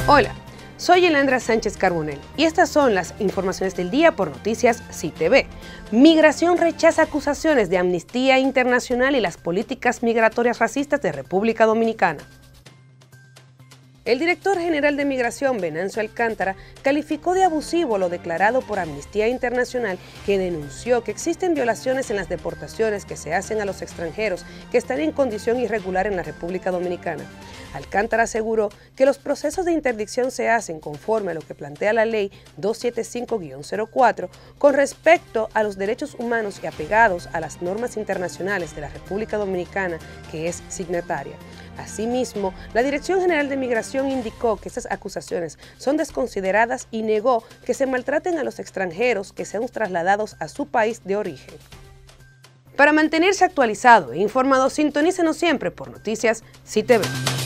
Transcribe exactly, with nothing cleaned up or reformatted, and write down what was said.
Hola, soy Elandra Sánchez Carbonell y estas son las informaciones del día por Noticias C I T V. Migración rechaza acusaciones de Amnistía Internacional y las políticas migratorias racistas de República Dominicana. El director general de Migración, Venancio Alcántara, calificó de abusivo lo declarado por Amnistía Internacional, que denunció que existen violaciones en las deportaciones que se hacen a los extranjeros que están en condición irregular en la República Dominicana. Alcántara aseguró que los procesos de interdicción se hacen conforme a lo que plantea la Ley doscientos setenta y cinco guion cero cuatro con respecto a los derechos humanos y apegados a las normas internacionales de la República Dominicana, que es signataria. Asimismo, la Dirección General de Migración indicó que estas acusaciones son desconsideradas y negó que se maltraten a los extranjeros que sean trasladados a su país de origen. Para mantenerse actualizado e informado, sintonícenos siempre por Noticias C I T V.